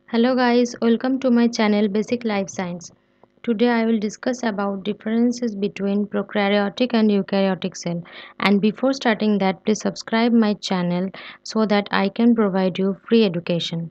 Hello guys, welcome to my channel Basic Life Science. Today I will discuss about differences between prokaryotic and eukaryotic cell. And before starting that, please subscribe my channel so that I can provide you free education.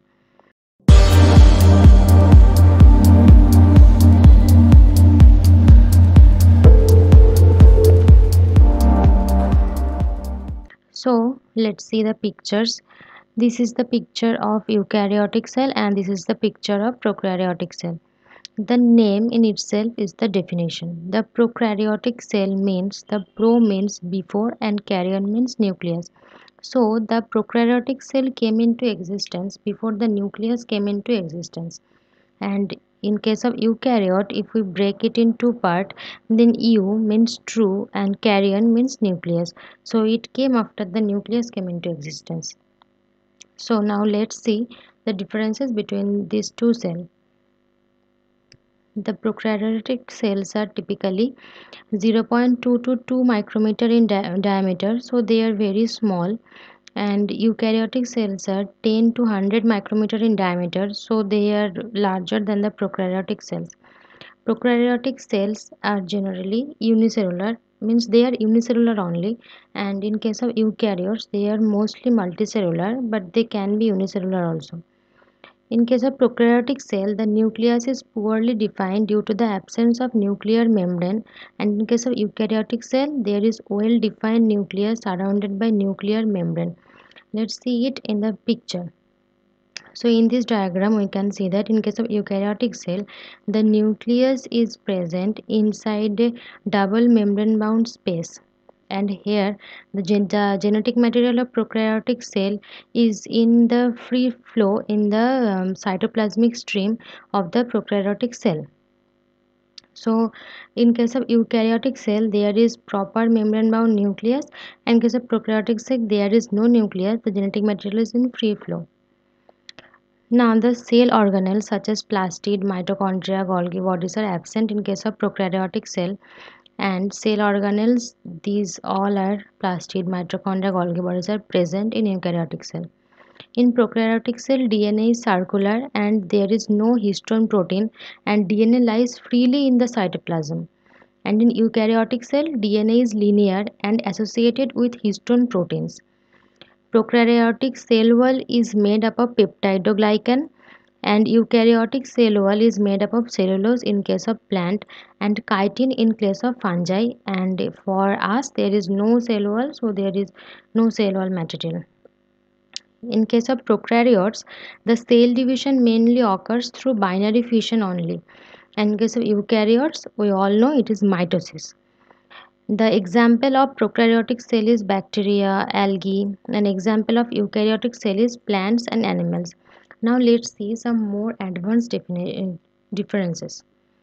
So let's see the pictures. This is the picture of eukaryotic cell and this is the picture of prokaryotic cell. The name in itself is the definition. The prokaryotic cell means the pro means before and karyon means nucleus. So the prokaryotic cell came into existence before the nucleus came into existence. And in case of eukaryote, if we break it in two parts, then eu means true and karyon means nucleus. So it came after the nucleus came into existence. So now let's see the differences between these two cells. The prokaryotic cells are typically 0.2 to 2 micrometer in diameter, so they are very small, and eukaryotic cells are 10 to 100 micrometer in diameter, so they are larger than the prokaryotic cells. Prokaryotic cells are generally unicellular, means they are unicellular only, and in case of eukaryotes they are mostly multicellular, but they can be unicellular also. In case of prokaryotic cell, the nucleus is poorly defined due to the absence of nuclear membrane, and in case of eukaryotic cell, there is well-defined nucleus surrounded by nuclear membrane. Let's see it in the picture. So in this diagram, we can see that in case of eukaryotic cell, the nucleus is present inside a double membrane bound space. And here the genetic material of prokaryotic cell is in the free flow in the cytoplasmic stream of the prokaryotic cell. So in case of eukaryotic cell there is proper membrane bound nucleus, and in case of prokaryotic cell there is no nucleus, the genetic material is in free flow. Now the cell organelles such as plastid, mitochondria, Golgi bodies are absent in case of prokaryotic cell, and cell organelles, these all are plastid, mitochondria, Golgi bodies are present in eukaryotic cell. In prokaryotic cell, DNA is circular and there is no histone protein, and DNA lies freely in the cytoplasm. And in eukaryotic cell, DNA is linear and associated with histone proteins. Prokaryotic cell wall is made up of peptidoglycan, and eukaryotic cell wall is made up of cellulose in case of plant and chitin in case of fungi, and for us there is no cell wall, so there is no cell wall material. In case of prokaryotes, the cell division mainly occurs through binary fission only. And in case of eukaryotes, we all know it is mitosis. The example of prokaryotic cell is bacteria, algae. An example of eukaryotic cell is plants and animals. Now let's see some more advanced differences.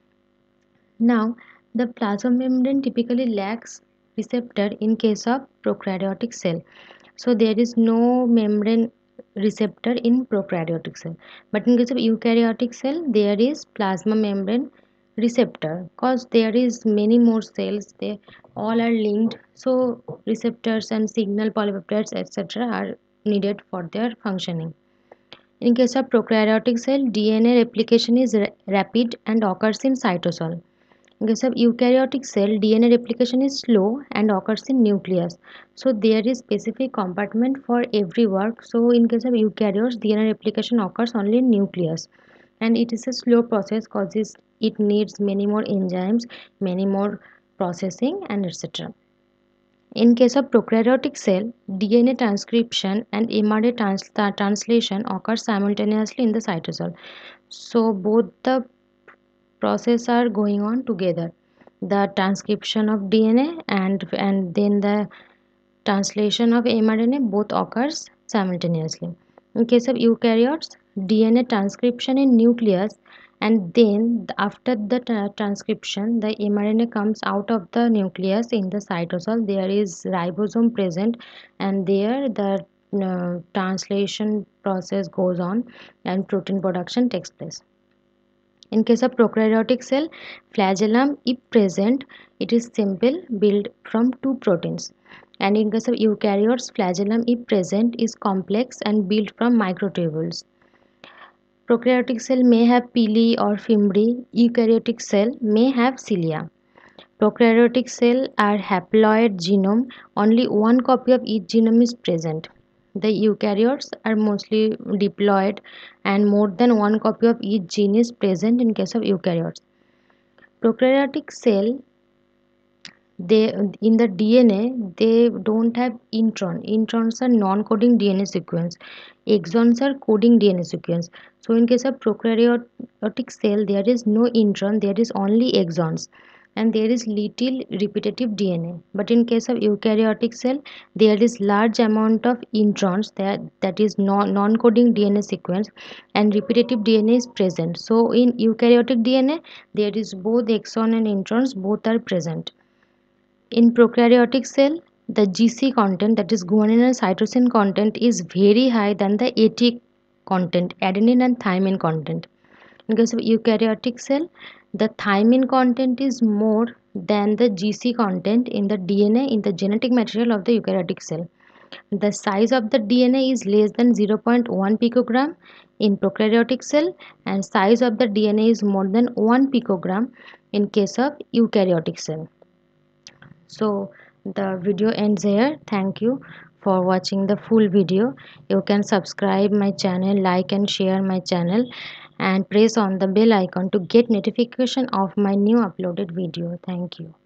Now, the plasma membrane typically lacks receptor in case of prokaryotic cell. So there is no membrane receptor in prokaryotic cell. But in case of eukaryotic cell, there is plasma membrane receptor, because there is many more cells, they all are linked, so receptors and signal polypeptides etc are needed for their functioning. In case of prokaryotic cell, DNA replication is rapid and occurs in cytosol. In case of eukaryotic cell, DNA replication is slow and occurs in nucleus. So there is specific compartment for every work. So in case of eukaryotes, DNA replication occurs only in nucleus, and it is a slow process causes it needs many more enzymes, many more processing and etc. In case of prokaryotic cell, DNA transcription and mRNA translation occur simultaneously in the cytosol. So both the process are going on together. The transcription of DNA and then the translation of mRNA both occurs simultaneously. In case of eukaryotes, DNA transcription in nucleus, and then after the transcription the mRNA comes out of the nucleus in the cytosol. There is ribosome present, and there the translation process goes on and protein production takes place. In case of prokaryotic cell, flagellum, if present, it is simple, built from two proteins. And in case of eukaryotes, flagellum, if present, is complex and built from microtubules. Prokaryotic cell may have pili or fimbriae. Eukaryotic cell may have cilia. Prokaryotic cell are haploid genome. Only one copy of each genome is present. The eukaryotes are mostly diploid and more than one copy of each gene is present in case of eukaryotes. Prokaryotic cell, they in the DNA they don't have intron. Introns are non-coding DNA sequence. Exons are coding DNA sequence. So in case of prokaryotic cell, there is no intron, there is only exons, and there is little repetitive DNA. But in case of eukaryotic cell, there is large amount of introns, that is non-coding DNA sequence, and repetitive DNA is present. So in eukaryotic DNA, there is both exon and introns, both are present. In prokaryotic cell, the GC content, that is guanine and cytosine content, is very high than the AT content, adenine and thymine content. In case of eukaryotic cell, the thymine content is more than the GC content in the DNA, in the genetic material of the eukaryotic cell. The size of the DNA is less than 0.1 picogram in prokaryotic cell, and size of the DNA is more than 1 picogram in case of eukaryotic cell. So the video ends here. Thank you for watching the full video. You can subscribe my channel, like and share my channel, and press on the bell icon to get notification of my new uploaded video. Thank you.